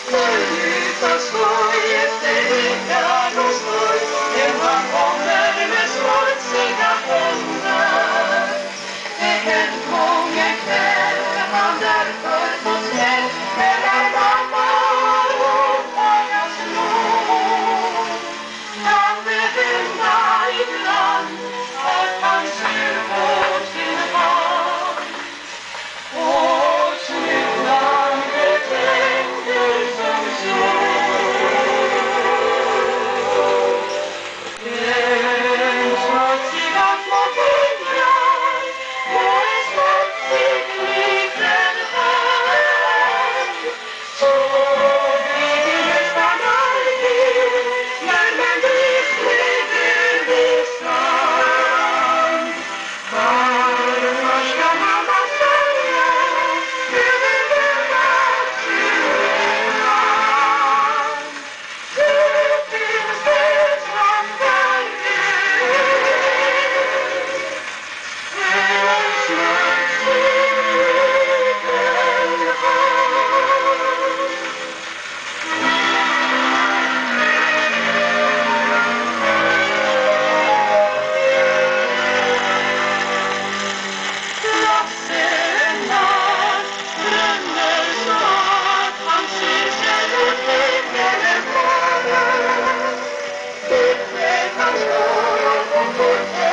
Förstår efter veckan och står en man kommer med smutsiga händer. Det hänt många kväll han därför fått smäll mellan mamma och många slår. Kan det hända ibland att han ser på sin barn och snubblande tänker som så. Den smutsiga små fingrar på en smutsig liten hand. Så blir det nästan alltid när man visserligen visar. Varför ska mamma säga över denna skillnad? Det finns det som värre en smutsig liten hand. Lasse en natt drömmer så att han ser sig mot himmelen fara. Huvudet han står och på